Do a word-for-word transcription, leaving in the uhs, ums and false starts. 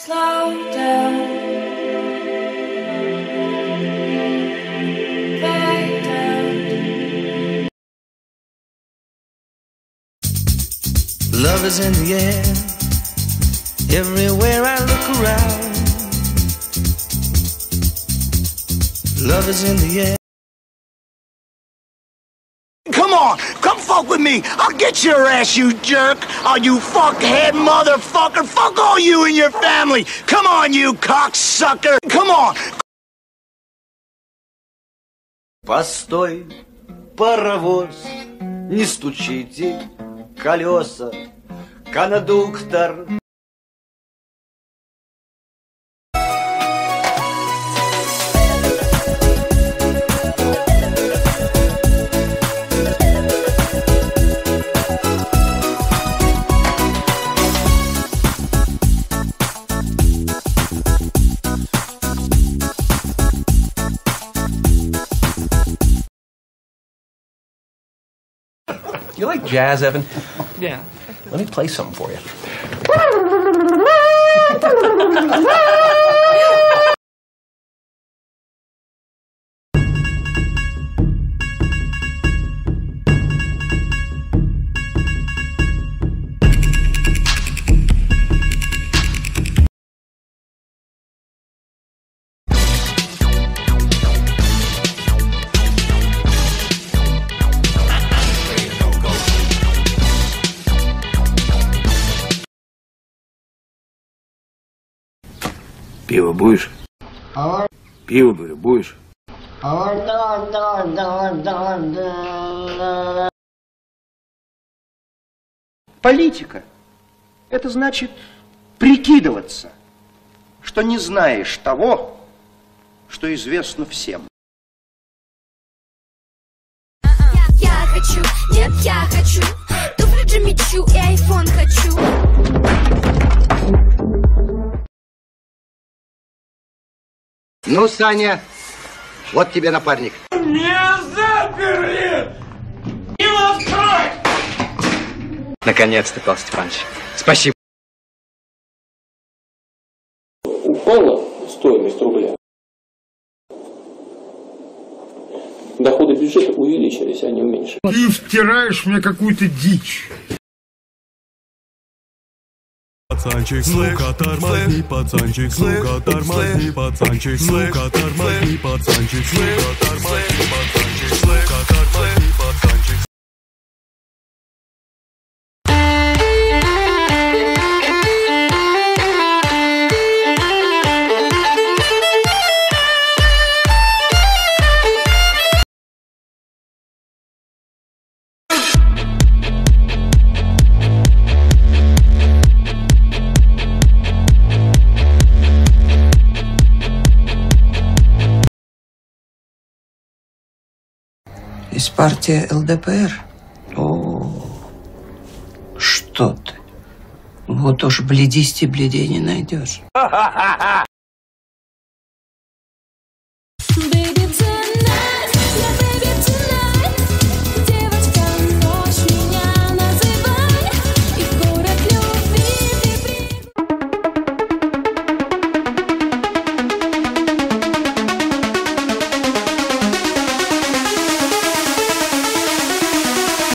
Slow down. Fade down. Love is in the air. Everywhere I look around. Love is in the air. Come on, come fuck with me. I'll get your ass, you jerk. Oh, you fuckhead motherfucker. Fuck all you and your family. Come on, you cocksucker. Come on. Постой, паровоз, не стучите колеса, кондуктор. You like jazz, Evan? Yeah. Let me play something for you. Пиво будешь? Пиво, говорю, будешь? Политика – это значит прикидываться, что не знаешь того, что известно всем. Я хочу, нет, я хочу, туфли Джимми Чу и айфон хочу. Ну, Саня, вот тебе напарник. Не заперли! Не открой! Наконец-то, Павел Степанович. Спасибо. Упала стоимость рубля. Доходы бюджета увеличились, а не уменьшились. Ты втираешь мне какую-то дичь. Пацанчик, ну-ка тормозни, пацанчик, ну-ка тормозни, пацанчик, ну-ка тормозни, пацанчик, ну-ка тормозни, пацанчик, ну-ка тормозни, пацанчик. Из партии эл дэ пэ эр? О, что ты? Вот уж бледисти бледей не найдешь.